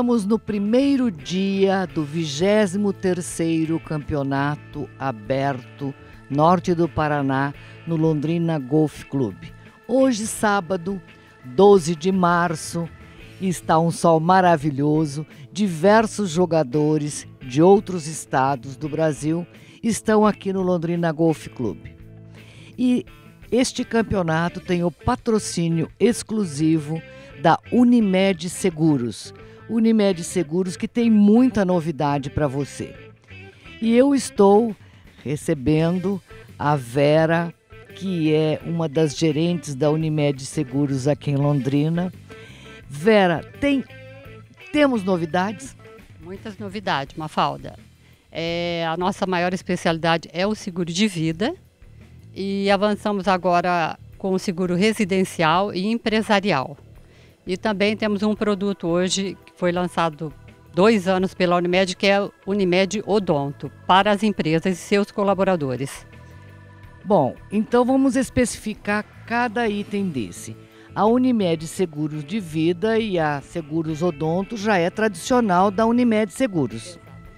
Estamos no primeiro dia do 23º Campeonato Aberto Norte do Paraná, no Londrina Golf Clube. Hoje, sábado, 12 de março, está um sol maravilhoso. Diversos jogadores de outros estados do Brasil estão aqui no Londrina Golf Clube. E este campeonato tem o patrocínio exclusivo da Unimed Seguros. Unimed Seguros, que tem muita novidade para você. E eu estou recebendo a Vera, que é uma das gerentes da Unimed Seguros aqui em Londrina. Vera, temos novidades? Muitas novidades, Mafalda. A nossa maior especialidade é o seguro de vida e avançamos agora com o seguro residencial e empresarial. E também temos um produto hoje que foi lançado 2 anos pela Unimed, que é o Unimed Odonto, para as empresas e seus colaboradores. Bom, então vamos especificar cada item desse. A Unimed Seguros de Vida e a Seguros Odonto já é tradicional da Unimed Seguros.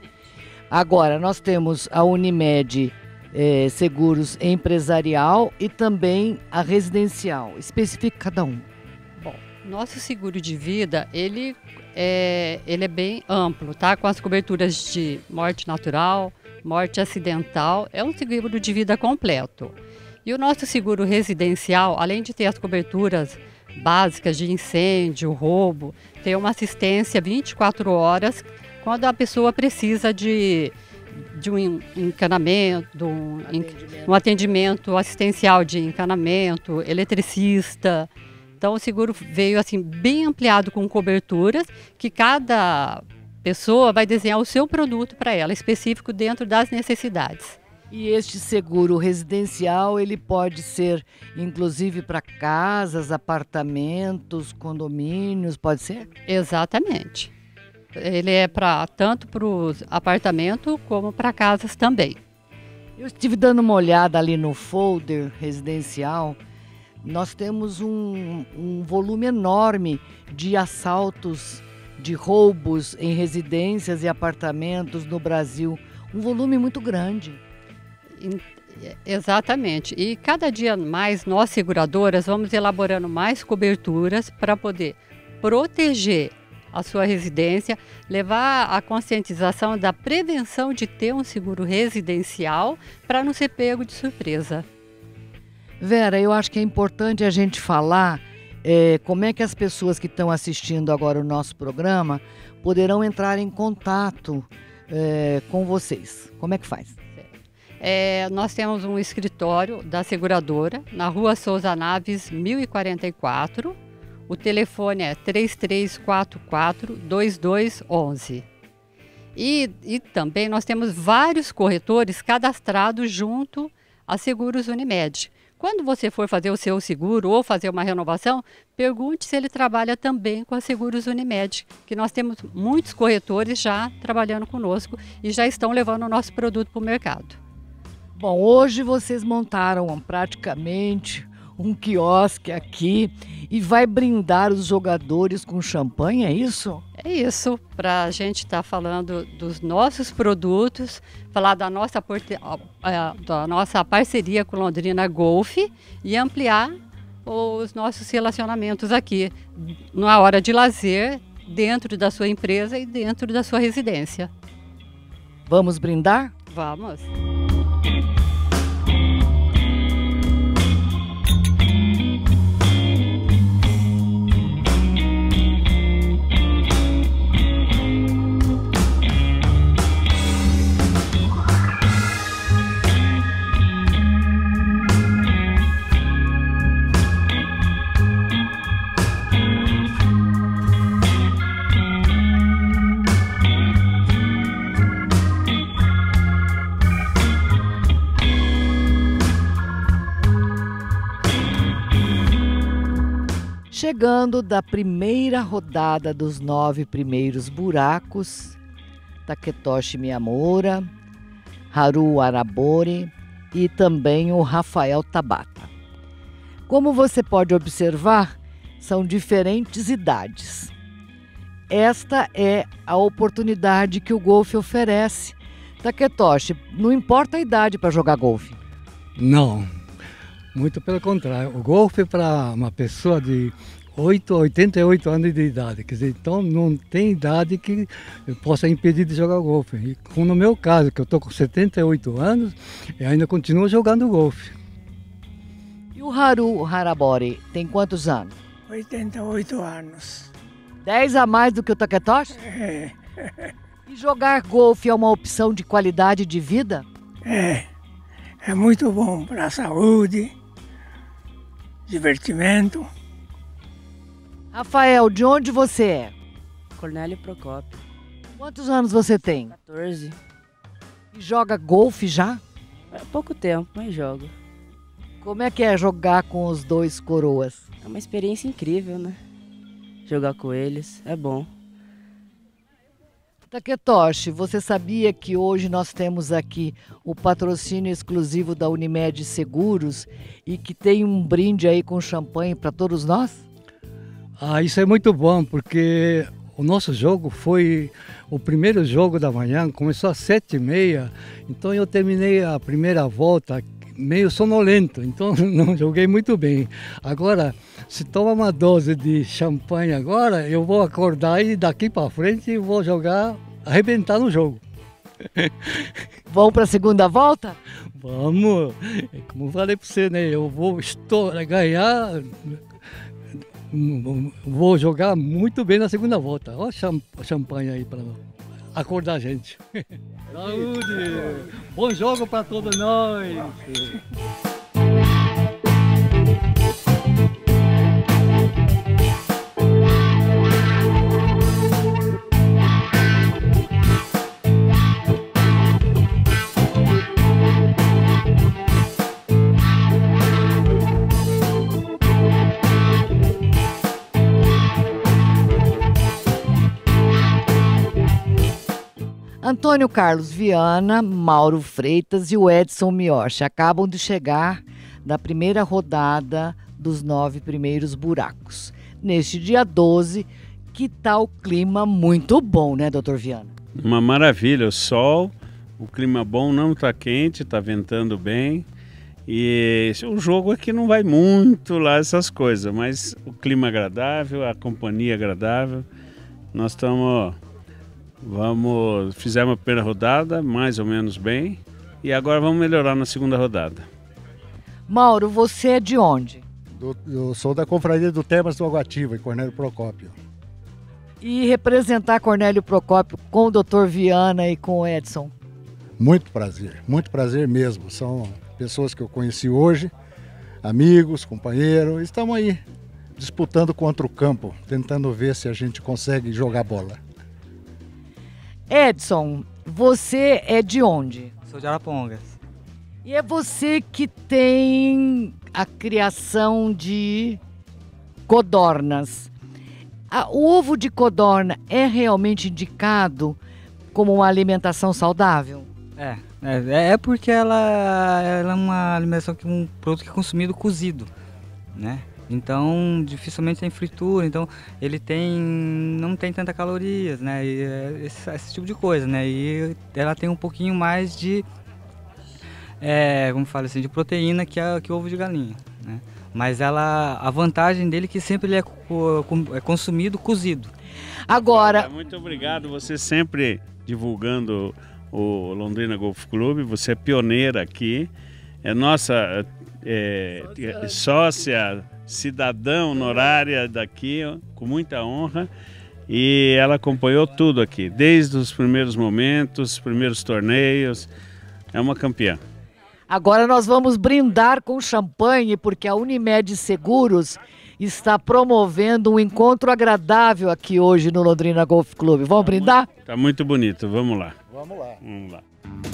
Agora, nós temos a Unimed Seguros Empresarial e também a Residencial. Especifique cada um. Bom, nosso seguro de vida, ele é bem amplo, tá? Com as coberturas de morte natural, morte acidental, é um seguro de vida completo. E o nosso seguro residencial, além de ter as coberturas básicas de incêndio, roubo, tem uma assistência 24 horas quando a pessoa precisa de um encanamento, um atendimento assistencial de encanamento, eletricista. Então o seguro veio assim bem ampliado com coberturas que cada pessoa vai desenhar o seu produto para ela, específico dentro das necessidades. E este seguro residencial, ele pode ser inclusive para casas, apartamentos, condomínios, pode ser? Exatamente. Ele é tanto para os apartamentos como para casas também. Eu estive dando uma olhada ali no folder residencial. Nós temos um volume enorme de assaltos, de roubos em residências e apartamentos no Brasil. Um volume muito grande. Exatamente. E cada dia mais nós, seguradoras, vamos elaborando mais coberturas para poder proteger a sua residência, levar a conscientização da prevenção de ter um seguro residencial para não ser pego de surpresa. Vera, eu acho que é importante a gente falar como é que as pessoas que estão assistindo agora o nosso programa poderão entrar em contato com vocês. Como é que faz? Nós temos um escritório da seguradora na Rua Souza Naves, 1044. O telefone é 3344-2211. E também nós temos vários corretores cadastrados junto a Seguros Unimed. Quando você for fazer o seu seguro ou fazer uma renovação, pergunte se ele trabalha também com a Seguros Unimed, que nós temos muitos corretores já trabalhando conosco e já estão levando o nosso produto para o mercado. Bom, hoje vocês montaram praticamente um quiosque aqui e vai brindar os jogadores com champanhe, é isso? É isso, para a gente estar falando dos nossos produtos, falar da nossa parceria com Londrina Golf e ampliar os nossos relacionamentos aqui, na hora de lazer, dentro da sua empresa e dentro da sua residência. Vamos brindar? Vamos! Chegando da primeira rodada dos 9 primeiros buracos, Taketoshi Miyamura, Haru Arabori e também o Rafael Tabata. Como você pode observar, são diferentes idades. esta é a oportunidade que o golfe oferece. Taketoshi, não importa a idade para jogar golfe. Não, muito pelo contrário. O golfe é para uma pessoa de 88 anos de idade, quer dizer, então não tem idade que possa impedir de jogar golfe. E como no meu caso, que eu estou com 78 anos, eu ainda continuo jogando golfe. E o Haru Harabori tem quantos anos? 88 anos. 10 a mais do que o Taketoshi? É, E jogar golfe é uma opção de qualidade de vida? é muito bom para a saúde, divertimento. Rafael, de onde você é? Cornélio Procópio, Quantos anos você tem? 14. E joga golfe já? É pouco tempo, mas jogo. Como é que é jogar com os dois coroas? É uma experiência incrível, né? Jogar com eles é bom. Taketoshi, você sabia que hoje nós temos aqui o patrocínio exclusivo da Unimed Seguros e que tem um brinde aí com champanhe para todos nós? Ah, isso é muito bom, porque o nosso jogo foi o primeiro jogo da manhã, começou às 7h30, então eu terminei a primeira volta meio sonolento, então não joguei muito bem. Agora, se toma uma dose de champanhe agora, eu vou acordar e daqui para frente vou jogar, arrebentar no jogo. Vamos para a segunda volta? Vamos, como eu falei para você, né? Eu vou ganhar, vou jogar muito bem na segunda volta. Olha o champanhe aí para acordar a gente. Saúde! Bom jogo para todos nós! Antônio Carlos Viana, Mauro Freitas e o Edson Miyoshi acabam de chegar da primeira rodada dos 9 primeiros buracos. Neste dia 12, que tal clima muito bom, né, doutor Viana? Uma maravilha, o sol, o clima bom, não está quente, está ventando bem. E o jogo aqui não vai muito lá essas coisas, mas o clima agradável, a companhia agradável. Nós estamos... fizemos a primeira rodada, mais ou menos bem, e agora vamos melhorar na segunda rodada. Mauro, você é de onde? Eu sou da Confraria do Termas do Aguativa, em Cornélio Procópio. E representar Cornélio Procópio com o doutor Viana e com o Edson? Muito prazer mesmo. São pessoas que eu conheci hoje, amigos, companheiros, estamos aí disputando contra o campo, tentando ver se a gente consegue jogar bola. Edson, você é de onde? Sou de Arapongas. E é você que tem a criação de codornas. O ovo de codorna é realmente indicado como uma alimentação saudável? É porque ela é uma alimentação, um produto que é consumido cozido, né? Então, dificilmente tem fritura, então ele não tem tanta calorias, né? E esse tipo de coisa, né? E ela tem um pouquinho mais de, como fala assim, de proteína que o ovo de galinha, né? Mas a vantagem dele é que sempre ele é consumido cozido. Agora... Muito obrigado, você sempre divulgando o Londrina Golf Clube, você é pioneira aqui, é nossa sócia, cidadã honorária daqui, com muita honra, e ela acompanhou tudo aqui, desde os primeiros momentos, os primeiros torneios, é uma campeã. Agora nós vamos brindar com champanhe, porque a Unimed Seguros está promovendo um encontro agradável aqui hoje no Londrina Golf Clube. Vamos brindar? Tá muito bonito, vamos lá. Vamos lá. Vamos lá.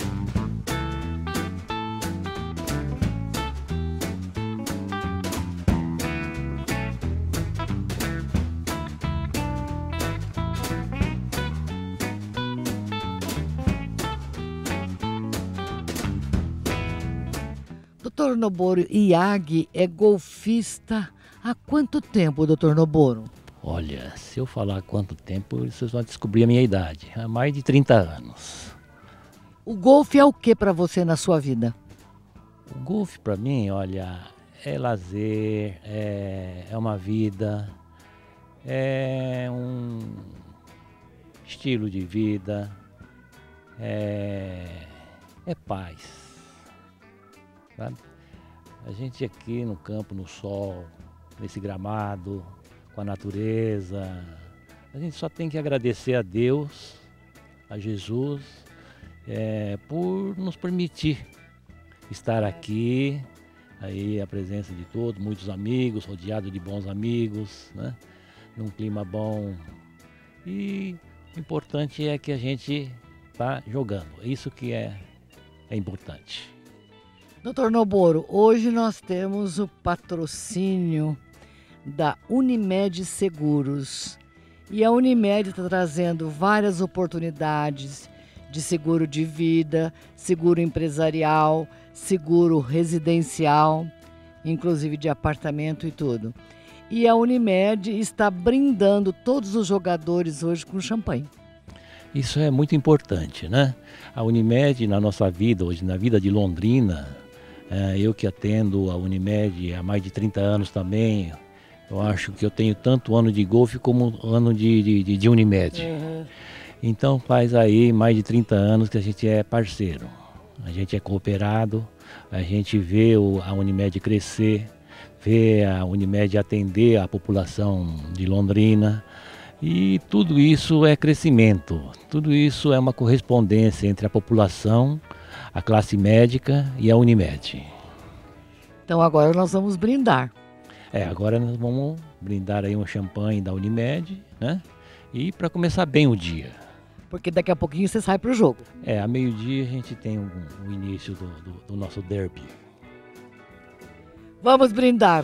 Doutor Noboru Iagi é golfista há quanto tempo, doutor Noboru? Olha, se eu falar quanto tempo, vocês vão descobrir a minha idade. Há mais de 30 anos. O golfe é o que para você na sua vida? O golfe para mim, olha, é lazer, é uma vida, é um estilo de vida, é paz, sabe? A gente aqui no campo, no sol, nesse gramado, com a natureza, a gente só tem que agradecer a Deus, a Jesus, por nos permitir estar aqui, aí a presença de todos, muitos amigos, rodeado de bons amigos, né? Num clima bom. E o importante é que a gente está jogando, isso que é importante. Doutor Noboro, hoje nós temos o patrocínio da Unimed Seguros. E a Unimed está trazendo várias oportunidades de seguro de vida, seguro empresarial, seguro residencial, inclusive de apartamento e tudo. E a Unimed está brindando todos os jogadores hoje com champanhe. Isso é muito importante, né? A Unimed na nossa vida, hoje na vida de Londrina, eu que atendo a Unimed há mais de 30 anos também, eu acho que eu tenho tanto ano de golfe como ano de Unimed. Uhum. Então faz aí mais de 30 anos que a gente é parceiro, a gente é cooperado, a gente vê a Unimed crescer, vê a Unimed atender a população de Londrina. E tudo isso é crescimento, tudo isso é uma correspondência entre a população, a classe médica e a Unimed. Então agora nós vamos brindar. Agora nós vamos brindar aí um champanhe da Unimed, né? E para começar bem o dia. Porque daqui a pouquinho você sai para o jogo. A meio-dia a gente tem o início do nosso derby. Vamos brindar.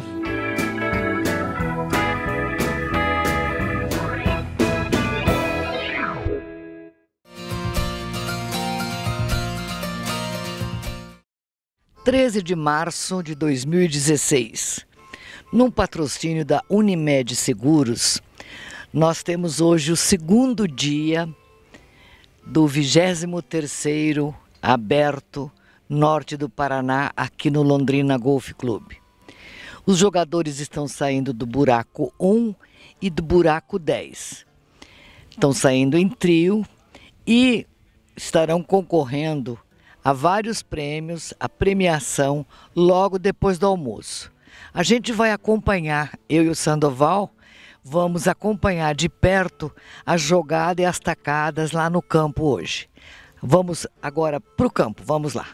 Dia 13 de março de 2016. Num patrocínio da Unimed Seguros, nós temos hoje o segundo dia do 23º Aberto Norte do Paraná, aqui no Londrina Golf Club. Os jogadores estão saindo do buraco 1 e do buraco 10. Estão saindo em trio e estarão concorrendo a vários prêmios, a premiação, logo depois do almoço. A gente vai acompanhar, eu e o Sandoval, vamos acompanhar de perto a jogada e as tacadas lá no campo hoje. Vamos agora para o campo, vamos lá.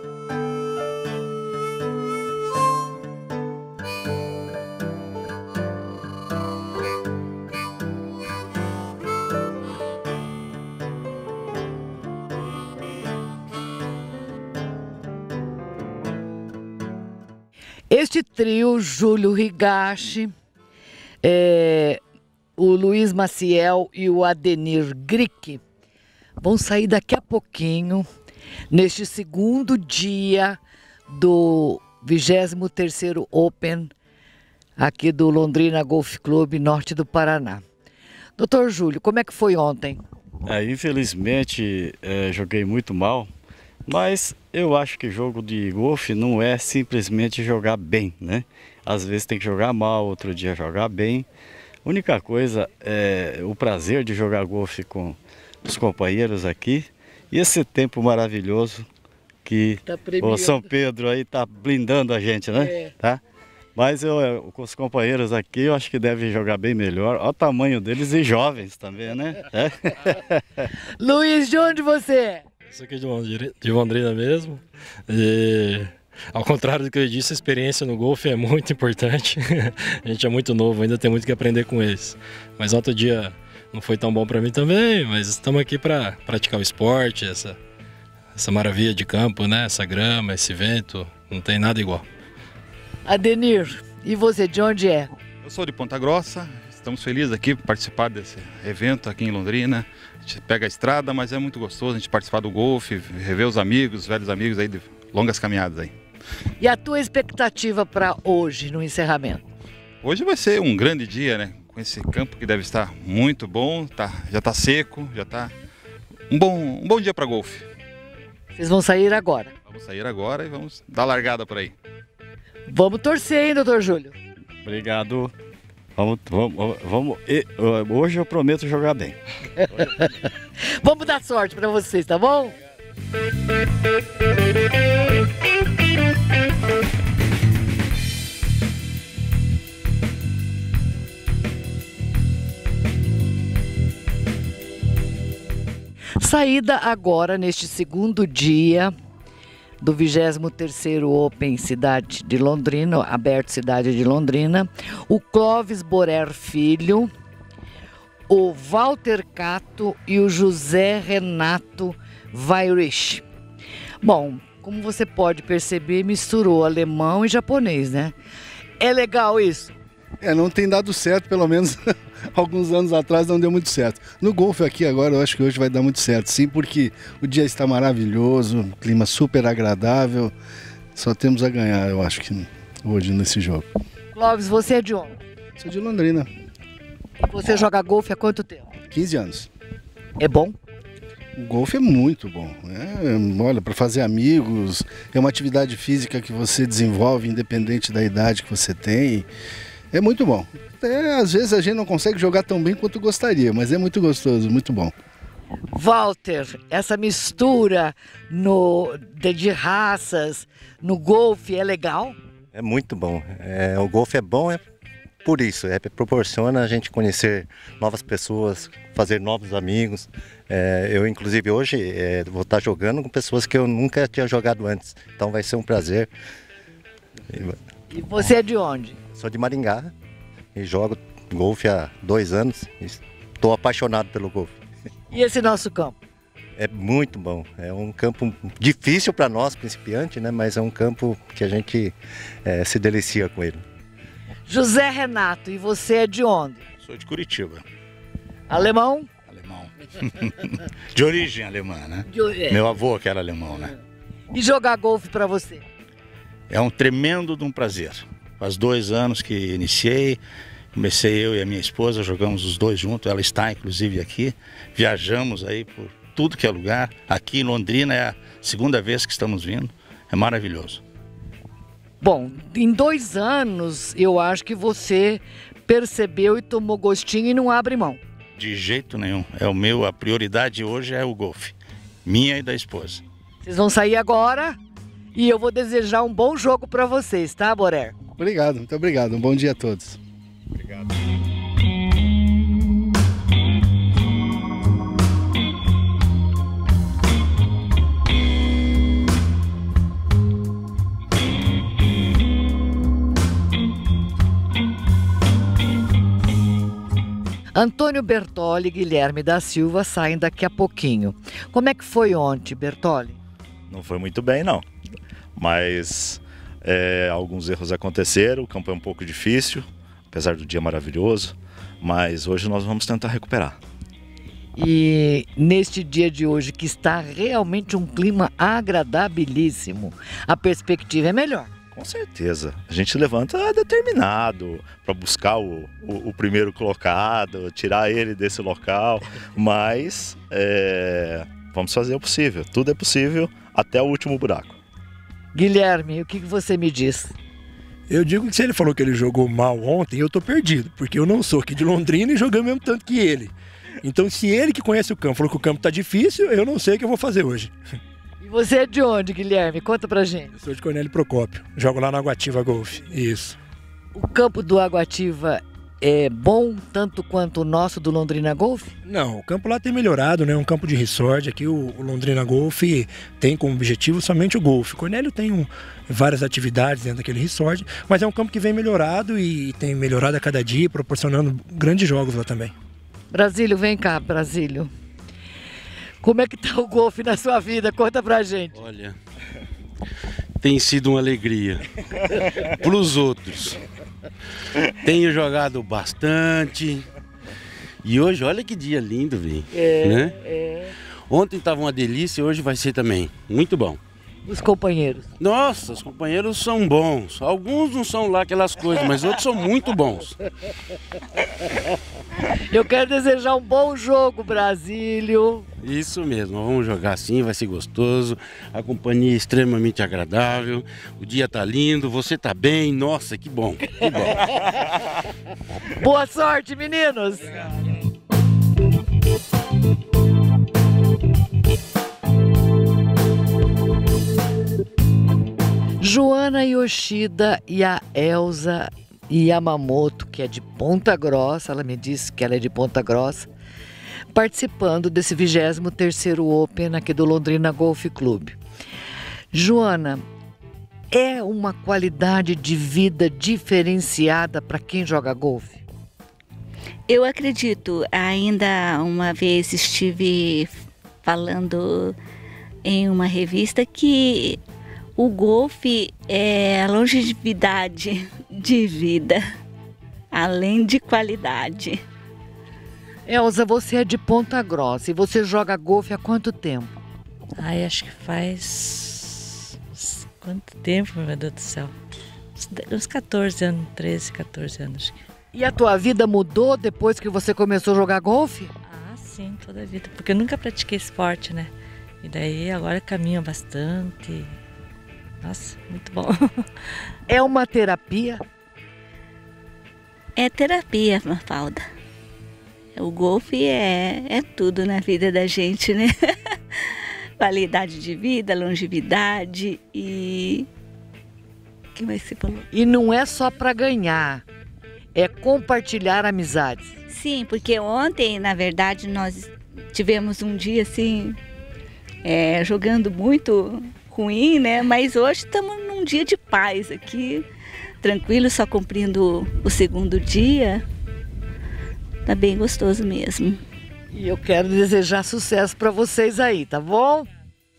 Este trio, Júlio Higashi, o Luiz Maciel e o Adenir Grick, vão sair daqui a pouquinho, neste segundo dia do 23º Open, aqui do Londrina Golf Club, norte do Paraná. Doutor Júlio, como é que foi ontem? Infelizmente, joguei muito mal. Mas eu acho que jogo de golfe não é simplesmente jogar bem, né? Às vezes tem que jogar mal, outro dia jogar bem. A única coisa é o prazer de jogar golfe com os companheiros aqui. E esse tempo maravilhoso que o São Pedro aí tá blindando a gente, né? Tá? Mas com os companheiros aqui, eu acho que devem jogar bem melhor. Olha o tamanho deles e jovens também, né? Luiz, de onde você é? Isso aqui é de Londrina mesmo. E, ao contrário do que eu disse, a experiência no golfe é muito importante. A gente é muito novo, ainda tem muito que aprender com eles. Mas outro dia não foi tão bom para mim também, mas estamos aqui para praticar o esporte, essa maravilha de campo, né? Essa grama, esse vento, não tem nada igual. Adenir, e você, de onde é? Eu sou de Ponta Grossa, estamos felizes aqui por participar desse evento aqui em Londrina. A gente pega a estrada, mas é muito gostoso a gente participar do golfe, rever os amigos, os velhos amigos aí de longas caminhadas aí. E a tua expectativa para hoje, no encerramento? Hoje vai ser um grande dia, né? com esse campo que deve estar muito bom, já está seco, já está um bom dia para golfe. Vocês vão sair agora? Vamos sair agora e vamos dar largada por aí. Vamos torcer, hein, doutor Júlio? Obrigado. Vamos. Hoje eu prometo jogar bem. Vamos dar sorte para vocês, tá bom? Saída agora neste segundo dia do 23º Open Cidade de Londrina, aberto Cidade de Londrina, o Clóvis Borer Filho, o Walter Cato e o José Renato Weirich. Bom, como você pode perceber, misturou alemão e japonês, né? É legal isso? Não tem dado certo, pelo menos alguns anos atrás não deu muito certo. No golfe aqui agora eu acho que hoje vai dar muito certo, sim, porque o dia está maravilhoso, clima super agradável, só temos a ganhar, eu acho que hoje nesse jogo. Clóvis, você é de onde? Sou de Londrina. E você joga golfe há quanto tempo? 15 anos. É bom? O golfe é muito bom, olha, para fazer amigos, é uma atividade física que você desenvolve independente da idade que você tem. É muito bom. Às vezes a gente não consegue jogar tão bem quanto gostaria, mas é muito gostoso, muito bom. Walter, essa mistura de raças no golfe é legal? É muito bom. O golfe é bom por isso, proporciona a gente conhecer novas pessoas, fazer novos amigos. Eu, inclusive, hoje vou estar jogando com pessoas que eu nunca tinha jogado antes, então vai ser um prazer. E você é de onde? Sou de Maringá e jogo golfe há 2 anos. Estou apaixonado pelo golfe. E esse nosso campo? É muito bom. É um campo difícil para nós, principiantes, né? Mas é um campo que a gente se delicia com ele. José Renato, e você é de onde? Sou de Curitiba. Alemão? Alemão. De origem alemã, né? Meu avô que era alemão, né? E jogar golfe para você? É um tremendo de um prazer. Faz 2 anos que iniciei, comecei eu e a minha esposa, jogamos os dois juntos, ela está inclusive aqui, viajamos aí por tudo que é lugar, aqui em Londrina é a 2ª vez que estamos vindo, é maravilhoso. Bom, em 2 anos eu acho que você percebeu e tomou gostinho e não abre mão. De jeito nenhum, a prioridade hoje é o golfe, minha e da esposa. Vocês vão sair agora e eu vou desejar um bom jogo para vocês, tá, Borer? Obrigado, muito obrigado. Um bom dia a todos. Obrigado. Antônio Bertoli e Guilherme da Silva saem daqui a pouquinho. Como é que foi ontem, Bertoli? Não foi muito bem, não. Mas alguns erros aconteceram, o campo é um pouco difícil, apesar do dia maravilhoso, mas hoje nós vamos tentar recuperar. E neste dia de hoje, que está realmente um clima agradabilíssimo, a perspectiva é melhor. Com certeza. A gente levanta determinado para buscar o primeiro colocado, tirar ele desse local, mas vamos fazer o possível. Tudo é possível até o último buraco. Guilherme, o que você me diz? Eu digo que se ele falou que ele jogou mal ontem, eu tô perdido, porque eu não sou aqui de Londrina e jogamos mesmo tanto que ele. Então, se ele que conhece o campo falou que o campo tá difícil, eu não sei o que eu vou fazer hoje. E você é de onde, Guilherme? Conta pra gente. Eu sou de Cornélio Procópio, jogo lá no Água-Ativa Golfe, isso. O campo do Água-Ativa é bom tanto quanto o nosso do Londrina Golfe? Não, o campo lá tem melhorado, né? Um campo de resort. Aqui o Londrina Golfe tem como objetivo somente o golfe. O Cornélio tem várias atividades dentro daquele resort, mas é um campo que vem melhorado e tem melhorado a cada dia, proporcionando grandes jogos lá também. Brasílio, vem cá, Brasílio. Como é que tá o golfe na sua vida? Conta pra gente. Olha, tem sido uma alegria para os outros. Tenho jogado bastante. E hoje, olha que dia lindo, velho. Né? Ontem estava uma delícia, hoje vai ser também. Muito bom. Os companheiros? Nossa, os companheiros são bons. Alguns não são lá aquelas coisas, mas outros são muito bons. Eu quero desejar um bom jogo, Brasílio. Isso mesmo, vamos jogar assim, vai ser gostoso. A companhia é extremamente agradável. O dia tá lindo, você tá bem. Nossa, que bom, que bom. Boa sorte, meninos! Joana Yoshida e a Elza Yamamoto, que é de Ponta Grossa, ela me disse que ela é de Ponta Grossa, participando desse 23º Open aqui do Londrina Golf Club. Joana, é uma qualidade de vida diferenciada para quem joga golfe? Eu acredito. Ainda uma vez estive falando em uma revista que o golfe é a longevidade de vida, além de qualidade. Elza, você é de Ponta Grossa e você joga golfe há quanto tempo? Ai, acho que faz... Quanto tempo, meu Deus do céu? Uns 14 anos, 13, 14 anos. E a tua vida mudou depois que você começou a jogar golfe? Ah, sim, toda a vida. Porque eu nunca pratiquei esporte, né? E daí agora caminho bastante. Nossa, muito bom. É uma terapia? É terapia, Mafalda. O golfe é tudo na vida da gente, né? Qualidade de vida, longevidade e... O que mais você falou? E não é só para ganhar, é compartilhar amizades. Sim, porque ontem, na verdade, nós tivemos um dia assim, jogando muito ruim, né? Mas hoje estamos num dia de paz aqui, tranquilo, só cumprindo o segundo dia. Tá bem gostoso mesmo. E eu quero desejar sucesso para vocês aí, tá bom?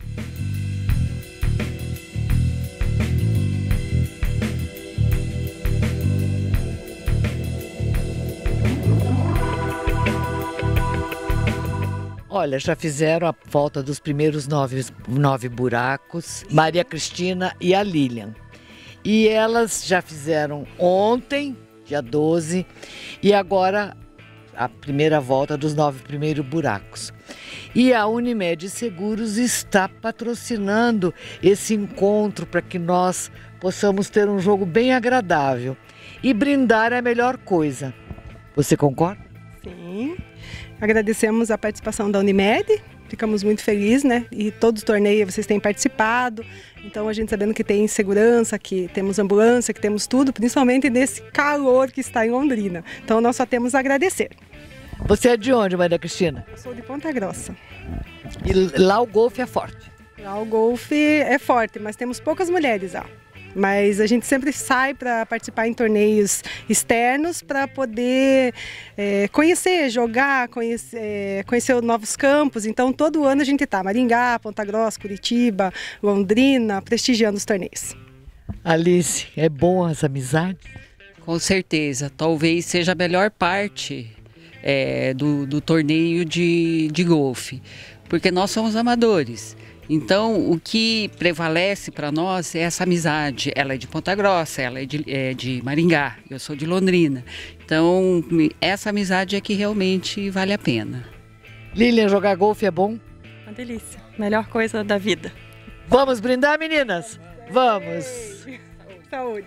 Olha, já fizeram a volta dos primeiros 9 buracos, Maria Cristina e a Lilian. E elas já fizeram ontem, dia 12, e agora a primeira volta dos 9 primeiros buracos. E a Unimed Seguros está patrocinando esse encontro para que nós possamos ter um jogo bem agradável. E brindar é a melhor coisa. Você concorda? Sim. Agradecemos a participação da Unimed, ficamos muito felizes, né? E todos os torneios vocês têm participado, então a gente sabendo que tem segurança, que temos ambulância, que temos tudo, principalmente nesse calor que está em Londrina. Então nós só temos a agradecer. Você é de onde, Maria Cristina? Eu sou de Ponta Grossa. E lá o golfe é forte? Lá o golfe é forte, mas temos poucas mulheres lá. Mas a gente sempre sai para participar em torneios externos para poder conhecer, jogar, conhecer novos campos. Então todo ano a gente está Maringá, Ponta Grossa, Curitiba, Londrina, prestigiando os torneios. Alice, é bom as amizades? Com certeza, talvez seja a melhor parte do torneio de golfe, porque nós somos amadores. Então, o que prevalece para nós é essa amizade. Ela é de Ponta Grossa, ela é de Maringá, eu sou de Londrina. Então, essa amizade é que realmente vale a pena. Lilian, jogar golfe é bom? Uma delícia, melhor coisa da vida. Vamos brindar, meninas? Vamos! Saúde!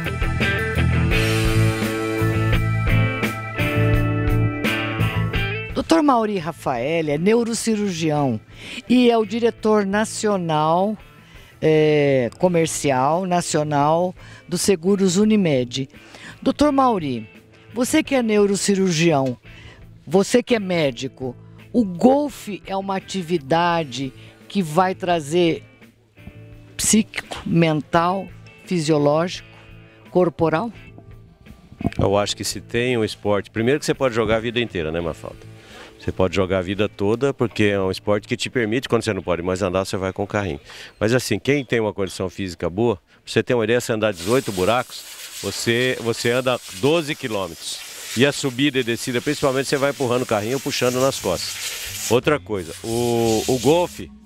Dr. Mauri Rafael é neurocirurgião e é o diretor nacional, comercial nacional dos seguros Unimed. Dr. Mauri, você que é neurocirurgião, você que é médico, o golfe é uma atividade que vai trazer psíquico, mental, fisiológico, corporal? Eu acho que se tem um esporte, primeiro que você pode jogar a vida inteira, né, Mafalda? Você pode jogar a vida toda, porque é um esporte que te permite, quando você não pode mais andar, você vai com o carrinho. Mas assim, quem tem uma condição física boa, pra você ter uma ideia, você andar 18 buracos, você anda 12 quilômetros. E a subida e descida, principalmente, você vai empurrando o carrinho, puxando nas costas. Outra coisa, o golfe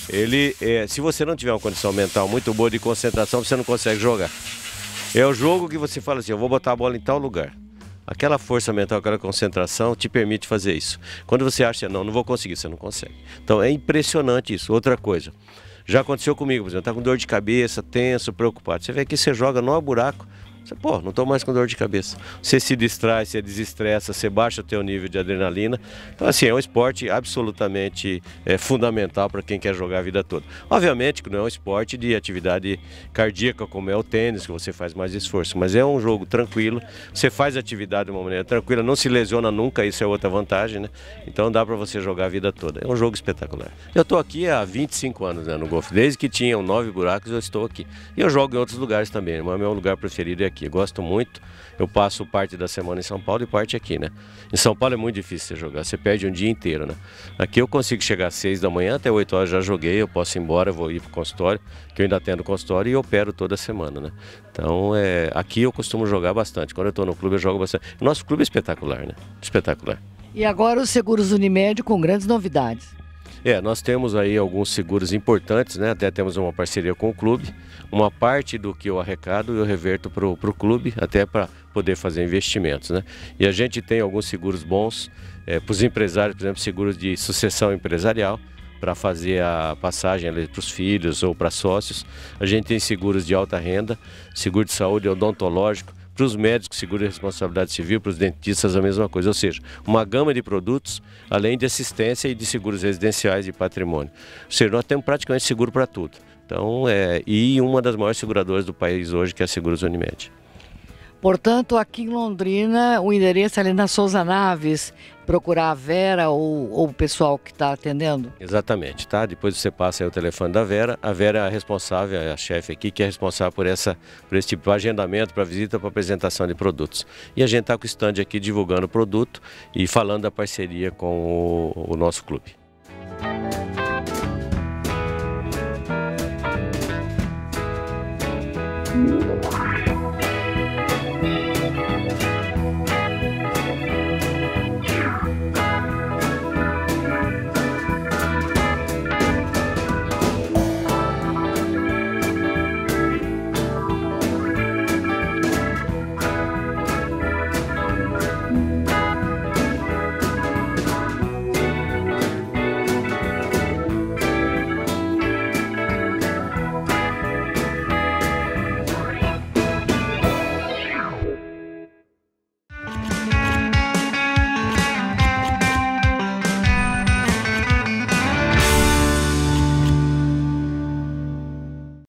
se você não tiver uma condição mental muito boa de concentração, você não consegue jogar. É o jogo que você fala assim, eu vou botar a bola em tal lugar. Aquela força mental, aquela concentração te permite fazer isso. Quando você acha, não vou conseguir, você não consegue. Então é impressionante isso. Outra coisa, já aconteceu comigo, por exemplo, tá com dor de cabeça, tenso, preocupado. Você vê que você joga no buraco, você, não estou mais com dor de cabeça. Você se distrai, você desestressa, você baixa o teu nível de adrenalina. Então, assim, é um esporte absolutamente fundamental para quem quer jogar a vida toda. Obviamente que não é um esporte de atividade cardíaca, como é o tênis, que você faz mais esforço, mas é um jogo tranquilo. Você faz atividade de uma maneira tranquila, não se lesiona nunca, isso é outra vantagem, né? Então dá para você jogar a vida toda. É um jogo espetacular. Eu estou aqui há 25 anos, né, no golfe. Desde que tinham 9 buracos, eu estou aqui. E eu jogo em outros lugares também, mas meu lugar preferido é aqui. Gosto muito, eu passo parte da semana em São Paulo e parte aqui, né? Em São Paulo é muito difícil você jogar, você perde um dia inteiro, né? Aqui eu consigo chegar às 6 da manhã, até 8 horas já joguei, eu posso ir embora, vou ir pro consultório, que eu ainda atendo consultório e opero toda semana, né? Então, aqui eu costumo jogar bastante, quando eu estou no clube eu jogo bastante. O nosso clube é espetacular, né? Espetacular. E agora os seguros Unimed com grandes novidades. Nós temos aí alguns seguros importantes, né? Até temos uma parceria com o clube. Uma parte do que eu arrecado eu reverto para o clube, até para poder fazer investimentos, né? E a gente tem alguns seguros bons para os empresários, por exemplo, seguros de sucessão empresarial, para fazer a passagem para os filhos ou para sócios. A gente tem seguros de alta renda, seguro de saúde odontológico, para os médicos, seguro de responsabilidade civil, para os dentistas a mesma coisa, ou seja, uma gama de produtos, além de assistência e de seguros residenciais e patrimônio. Ou seja, nós temos praticamente seguro para tudo. Então, e uma das maiores seguradoras do país hoje, que é a Seguros Unimed. Portanto, aqui em Londrina, o endereço é ali na Souza Naves, procurar a Vera ou o pessoal que está atendendo? Exatamente, tá? Depois você passa aí o telefone da Vera. A Vera é a responsável, é a chefe aqui, que é responsável por esse tipo de agendamento, para visita, para apresentação de produtos. E a gente está com o stand aqui divulgando o produto e falando da parceria com o nosso clube.